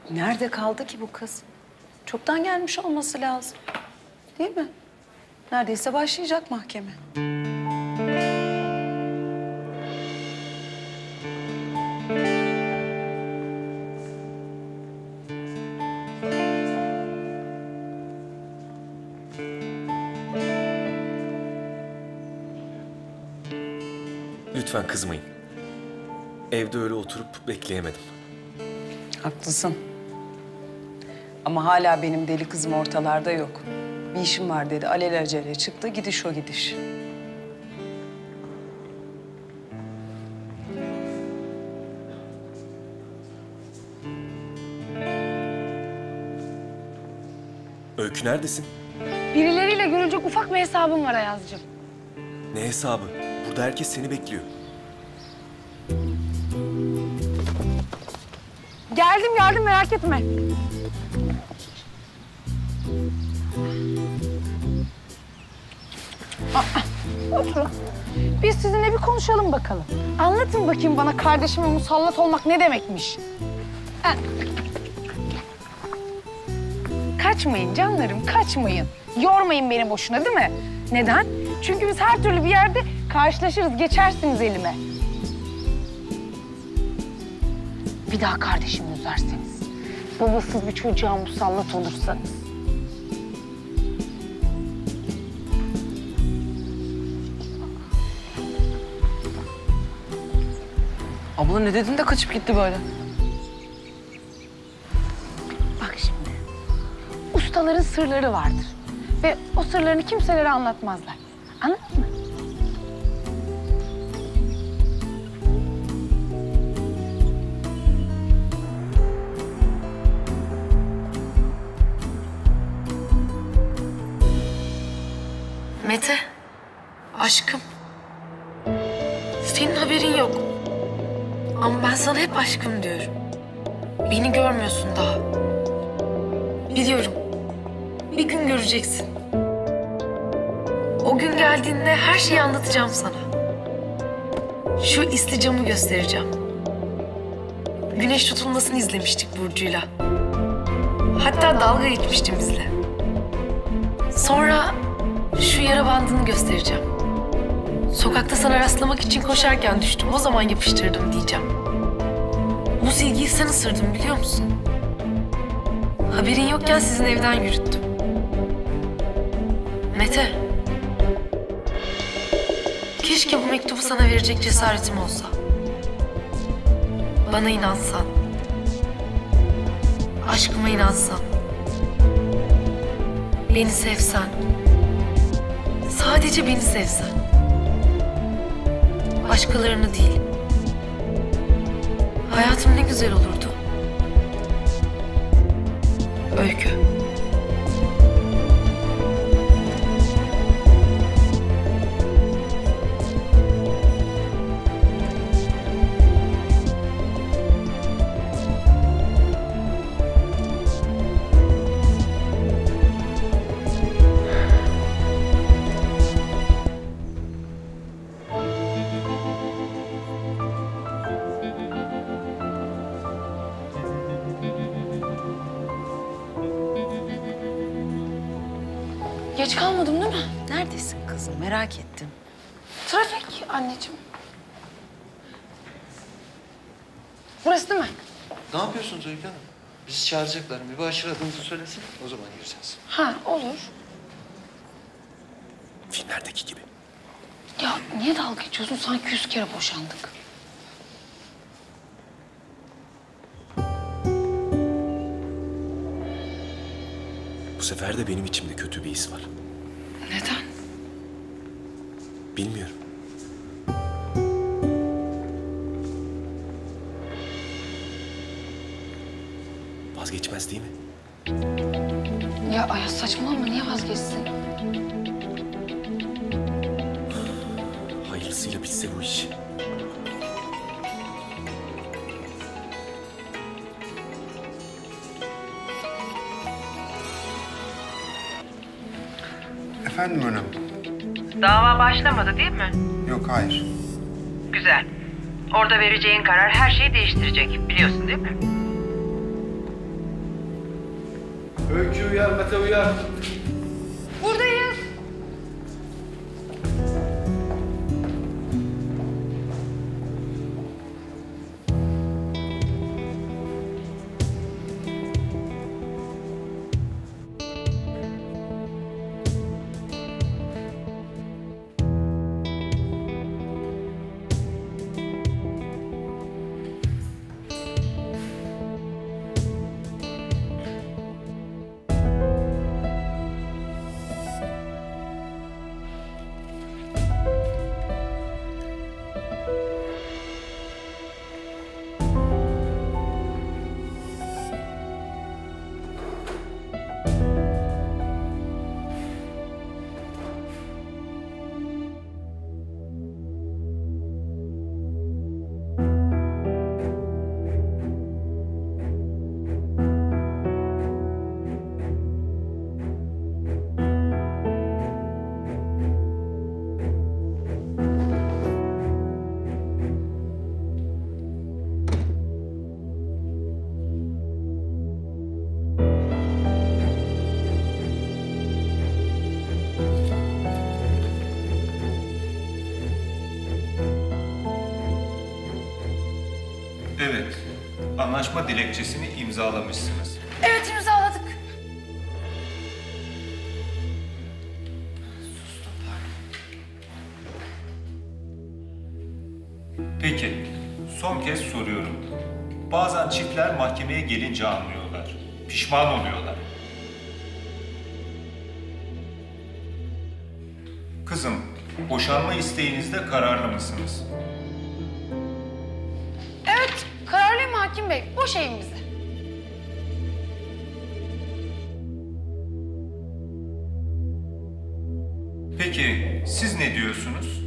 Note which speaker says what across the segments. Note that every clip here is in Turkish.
Speaker 1: Nerede kaldı ki bu kız? Çoktan gelmiş olması lazım. Değil mi? Neredeyse başlayacak mahkeme.
Speaker 2: Lütfen kızmayın. Evde öyle oturup bekleyemedim.
Speaker 1: Haklısın. Ama hala benim deli kızım ortalarda yok. Bir işim var dedi. Alelacele çıktı. Gidiş o gidiş.
Speaker 2: Öykü neredesin?
Speaker 3: Birileriyle görülecek ufak bir hesabım var Ayaz'cığım.
Speaker 2: Ne hesabı? Burada herkes seni bekliyor.
Speaker 3: Geldim merak etme. Oturun. Biz sizinle bir konuşalım bakalım. Anlatın bakayım bana kardeşime musallat olmak ne demekmiş? Ha. Kaçmayın canlarım, kaçmayın. Yormayın beni boşuna değil mi? Neden? Çünkü biz her türlü bir yerde karşılaşırız, geçersiniz elime. Bir daha kardeşimi üzerseniz, babasız bir çocuğa musallat olursanız.
Speaker 4: Abla ne dedin de kaçıp gitti böyle?
Speaker 3: Bak şimdi, ustaların sırları vardır. Ve o sırlarını kimselere anlatmazlar. Anladın mı?
Speaker 5: Mete, aşkım. Senin haberin yok. Ama ben sana hep aşkım diyorum. Beni görmüyorsun daha. Biliyorum. Bir gün göreceksin. O gün geldiğinde her şeyi anlatacağım sana. Şu isticamı göstereceğim. Güneş tutulmasını izlemiştik Burcu'yla. Hatta dalga geçmiştim bizle. Sonra şu yara bandını göstereceğim. Sokakta sana rastlamak için koşarken düştüm. O zaman yapıştırdım diyeceğim. Bu silgiyi sen ısırdın biliyor musun? Haberin yokken sizin evden yürüttüm. Mete. Keşke bu mektubu sana verecek cesaretim olsa. Bana inansan. Aşkıma inansan. Beni sevsen. Sadece beni sevsen. Başkalarını değil. Hayatım ne güzel olurdu. Öykü.
Speaker 3: Geç kalmadım değil mi?
Speaker 1: Neredesin kızım? Merak ettim.
Speaker 3: Trafik anneciğim. Burası değil mi?
Speaker 6: Ne yapıyorsunuz Öykü Hanım? Bizi çağıracaklar. Mübaşir adınızı söylesin. O zaman gireceğiz.
Speaker 3: Ha, olur.
Speaker 2: Filmlerdeki gibi.
Speaker 3: Ya niye dalga geçiyorsun? Sanki 100 kere boşandık.
Speaker 2: Bu sefer de benim içimde kötü bir his var.
Speaker 3: Neden?
Speaker 2: Bilmiyorum. Vazgeçmez değil mi?
Speaker 3: Ya Ayaz saçmalama, niye vazgeçsin?
Speaker 2: Hayırlısıyla bitse bu iş.
Speaker 7: Efendim hanım?
Speaker 8: Dava başlamadı değil mi?
Speaker 7: Yok, hayır.
Speaker 8: Güzel. Orada vereceğin karar her şeyi değiştirecek. Biliyorsun değil mi?
Speaker 6: Öykü uyar, Mete uyar.
Speaker 3: Buradayız.
Speaker 9: Evet, anlaşma dilekçesini imzalamışsınız.
Speaker 5: Evet, imzaladık.
Speaker 9: Peki, son kez soruyorum. Bazen çiftler mahkemeye gelince anlıyorlar. Pişman oluyorlar. Kızım, boşanma isteğinizde kararlı mısınız?
Speaker 3: Evet, kararlıyım hakim bey. Boş evimizi.
Speaker 9: Peki, siz ne diyorsunuz?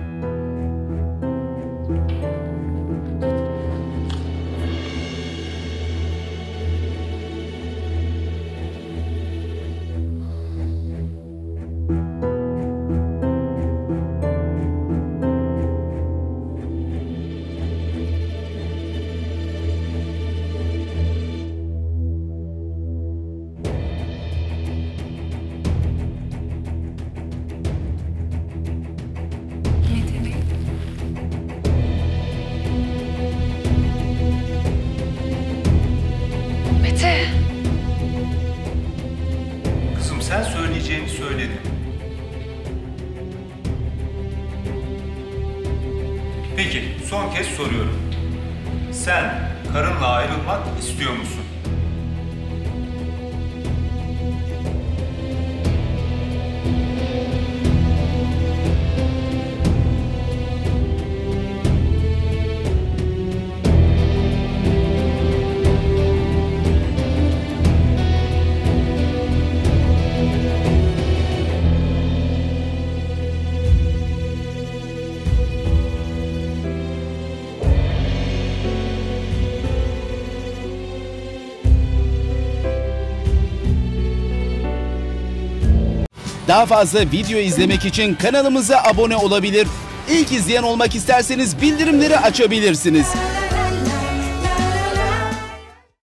Speaker 3: Mete.
Speaker 9: Kızım sen söyleyeceğini söyledin. Peki, son kez soruyorum. Sen karınla ayrılmak istiyor musun?
Speaker 10: Daha fazla video izlemek için kanalımıza abone olabilir. İlk izleyen olmak isterseniz bildirimleri açabilirsiniz.